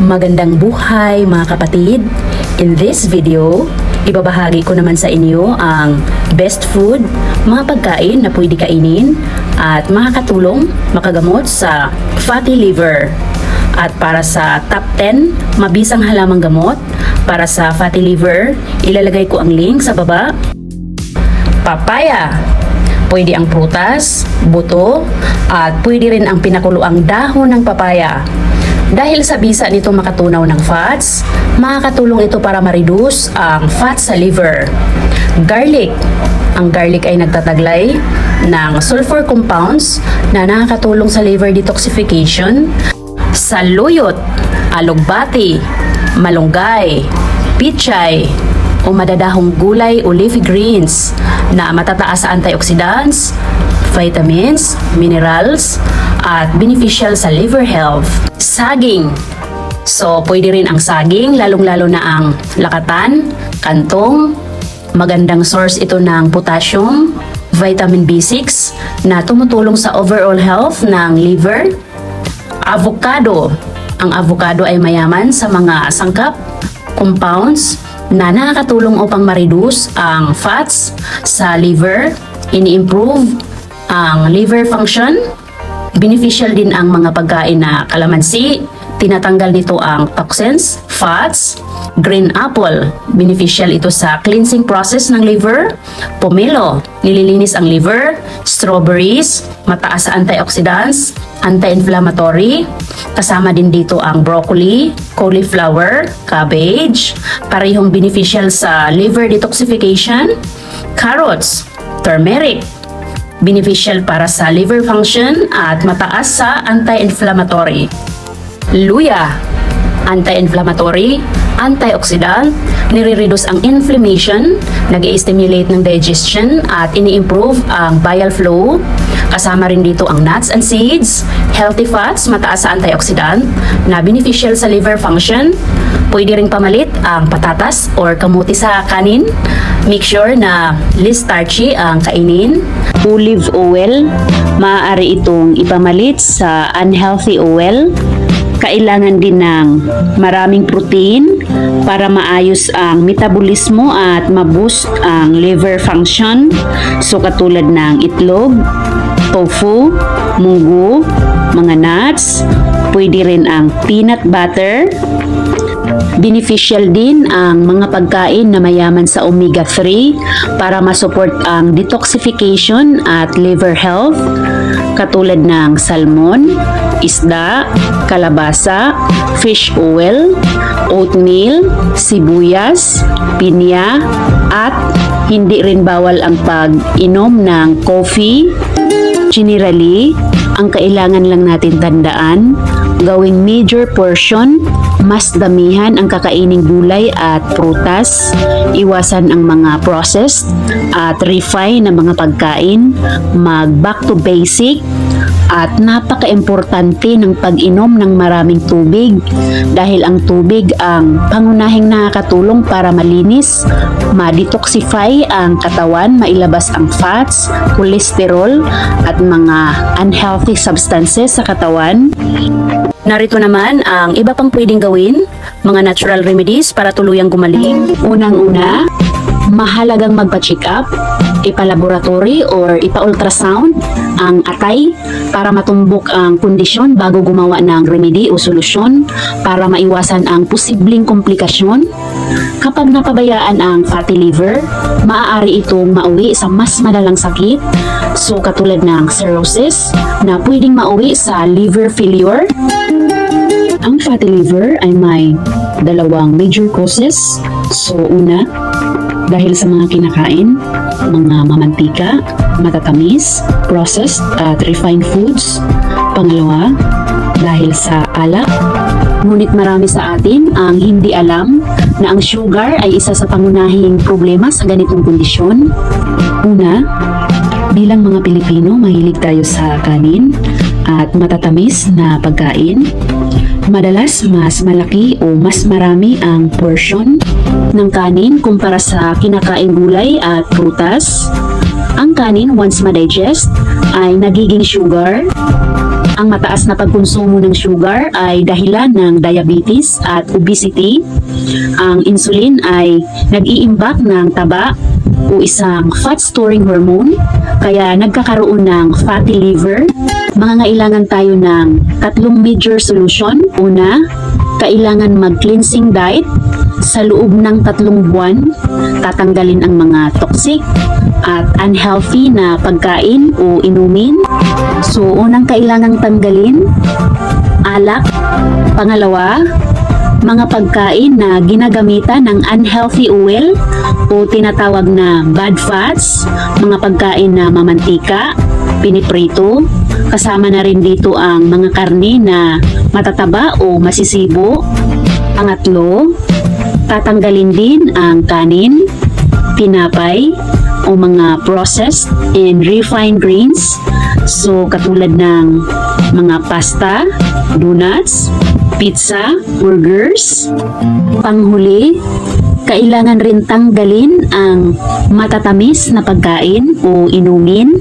Magandang buhay mga kapatid! In this video, ibabahagi ko naman sa inyo ang best food, mga pagkain na pwede kainin at makakatulong makagamot sa fatty liver. At para sa top 10 mabisang halamang gamot para sa fatty liver, ilalagay ko ang link sa baba. Papaya. Pwede ang prutas, buto, at pwede rin ang pinakuluang dahon ng papaya. Dahil sa bisa nito makatunaw ng fats, makakatulong ito para ma-reduce ang fat sa liver. Garlic. Ang garlic ay nagtataglay ng sulfur compounds na nakakatulong sa liver detoxification. Saluyot, alugbati, malunggay, pichay, o madadahong gulay o leafy greens na matataas sa antioxidants, vitamins, minerals, at beneficial sa liver health. Saging. So, pwede rin ang saging, lalong-lalo na ang lakatan, kantong. Magandang source ito ng potassium, vitamin B6 na tumutulong sa overall health ng liver. Avocado. Ang avocado ay mayaman sa mga sangkap, compounds, na nakakatulong upang ma-reduce ang fats sa liver, ini-improve ang liver function. Beneficial din ang mga pagkain na kalamansi, tinatanggal nito ang toxins, fats. Green apple, beneficial ito sa cleansing process ng liver. Pomelo, nililinis ang liver. Strawberries, mataas sa antioxidants, anti-inflammatory. Kasama din dito ang broccoli, cauliflower, cabbage, parehong beneficial sa liver detoxification. Carrots, turmeric, beneficial para sa liver function at mataas sa anti-inflammatory. Luya, anti-inflammatory, antioxidant, nire-reduce ang inflammation, nag-i-stimulate ng digestion at ini-improve ang bile flow. Kasama rin dito ang nuts and seeds, healthy fats, mataas sa antioxidant, na beneficial sa liver function. Pwede ring pamalit ang patatas or kamuti sa kanin. Make sure na least starchy ang kainin. Olive oil, maaari itong ipamalit sa unhealthy oil. Kailangan din ng maraming protein para maayos ang metabolismo at ma-boost ang liver function. So katulad ng itlog, tofu, munggo, mga nuts, pwede rin ang peanut butter. Beneficial din ang mga pagkain na mayaman sa omega-3 para masupport ang detoxification at liver health, katulad ng salmon, isda, kalabasa, fish oil, oatmeal, sibuyas, pinya, at hindi rin bawal ang pag-inom ng coffee. Generally, ang kailangan lang natin tandaan, gawing major portion, mas damihan ang kakaining gulay at prutas, iwasan ang mga processed at refined na mga pagkain, mag back to basic, at napaka-importante ng pag-inom ng maraming tubig dahil ang tubig ang pangunahing nakakatulong para malinis, ma-detoxify ang katawan, mailabas ang fats, cholesterol at mga unhealthy substances sa katawan. Narito naman ang iba pang pwedeng gawin, mga natural remedies para tuluyang gumaling. Unang-una, mahalagang magpa-check up, ipa-laboratory or ipa-ultrasound ang atay para matumbok ang kondisyon bago gumawa ng remedy o solusyon para maiwasan ang posibleng komplikasyon. Kapag napabayaan ang fatty liver, maaari itong mauwi sa mas malalang sakit, so katulad ng cirrhosis na pwedeng mauwi sa liver failure. Ang fatty liver ay may dalawang major causes. So una, dahil sa mga kinakain, mga mamantika, matatamis, processed at refined foods. Pangalawa, dahil sa alak. Ngunit marami sa atin ang hindi alam na ang sugar ay isa sa pangunahing problema sa ganitong kondisyon. Una, bilang mga Pilipino, mahilig tayo sa kanin at matatamis na pagkain. Madalas mas malaki o mas marami ang portion ng kanin kumpara sa kinakain gulay at prutas. Ang kanin once ma-digest ay nagiging sugar Ang mataas na pagkonsumo ng sugar ay dahilan ng diabetes at obesity. Ang insulin ay nag-iimbak ng taba o isang fat-storing hormone, kaya nagkakaroon ng fatty liver. Mangangailangan tayo ng 3 major solution. Una, kailangan mag-cleansing diet. Sa loob ng 3 buwan, tatanggalin ang mga toxic at unhealthy na pagkain o inumin. So, unang kailangang tanggalin, alak. Pangalawa, mga pagkain na ginagamitan ng unhealthy oil o tinatawag na bad fats, mga pagkain na mamantika, piniprito. Kasama na rin dito ang mga karne na matataba o masisibo. Pangatlo, tatanggalin din ang kanin, tinapay, o mga processed and refined grains. So, katulad ng mga pasta, donuts, pizza, burgers. Panghuli, kailangan rin tanggalin ang matatamis na pagkain o inumin.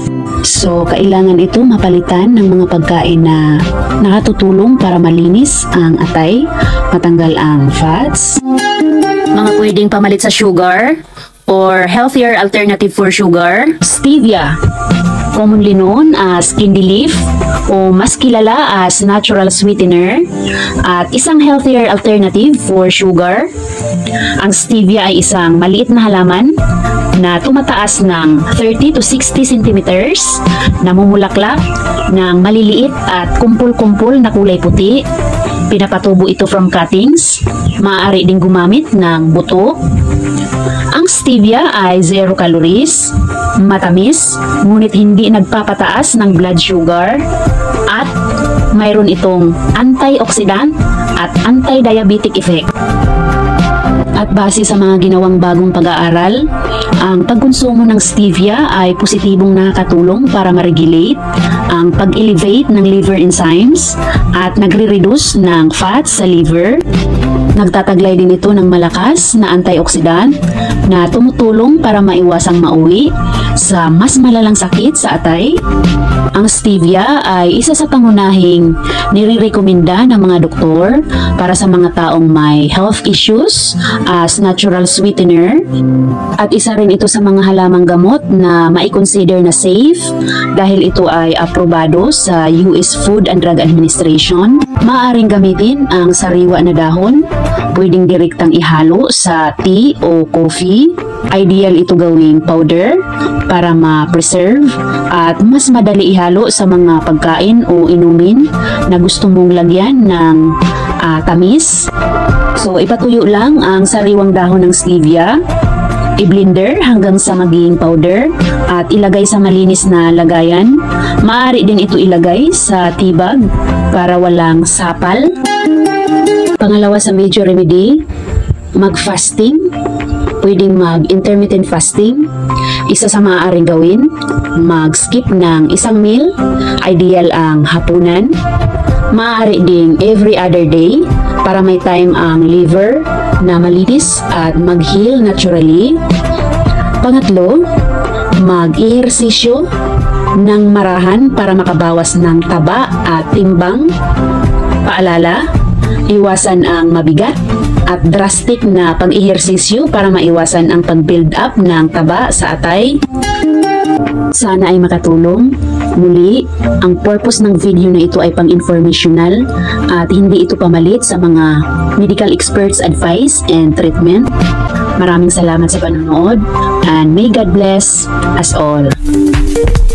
So, kailangan ito mapalitan ng mga pagkain na nakatutulong para malinis ang atay, matanggal ang fats. Mga pwedeng pamalit sa sugar or healthier alternative for sugar, stevia, commonly known as candy leaf o mas kilala as natural sweetener, at isang healthier alternative for sugar. Ang stevia ay isang maliit na halaman na tumataas ng 30 to 60 centimeters, namumulaklak ng maliliit at kumpul-kumpul na kulay puti. Pinapatubo ito from cuttings. Maaari ding gumamit ng buto. Ang stevia ay 0 calories, matamis, ngunit hindi nagpapataas ng blood sugar, at mayroon itong antioxidant at anti-diabetic effect. At base sa mga ginawang bagong pag-aaral, ang pagkonsumo ng stevia ay positibong nakakatulong para ma-regulate ang pag-elevate ng liver enzymes at nagre-reduce ng fats sa liver. Nagtataglay din ito ng malakas na antioxidant na tumutulong para maiwasang mauwi sa mas malalang sakit sa atay. Ang stevia ay isa sa pangunahing nire-rekomenda ng mga doktor para sa mga taong may health issues as natural sweetener, at isa rin ito sa mga halamang gamot na mai-consider na safe dahil ito ay aprobado sa US Food and Drug Administration. Maaaring gamitin ang sariwa na dahon, pwedeng direktang ihalo sa tea o coffee. Ideal ito gawing powder para ma-preserve at mas madali ihalo sa mga pagkain o inumin na gusto mong lagyan ng tamis. So, ipatuyo lang ang sariwang dahon ng stevia, i-blender hanggang sa maging powder at ilagay sa malinis na lagayan. Maaari din ito ilagay sa tea bag para walang sapal. Pangalawa sa major remedy, mag-fasting. Pwedeng mag-intermittent fasting. Isa sa maaaring gawin, mag-skip ng isang meal, ideal ang hapunan. Maaari ding every other day para may time ang liver na malinis at mag-heal naturally. Pangatlo, mag-ehersisyo ng marahan para makabawas ng taba at timbang. Paalala, iwasan ang mabigat at drastic na pag-ehersisyo para maiwasan ang pag-build up ng taba sa atay. Sana ay makatulong. Muli, ang purpose ng video na ito ay pang-informational at hindi ito pamalit sa mga medical experts advice and treatment. Maraming salamat sa panonood and may God bless us all.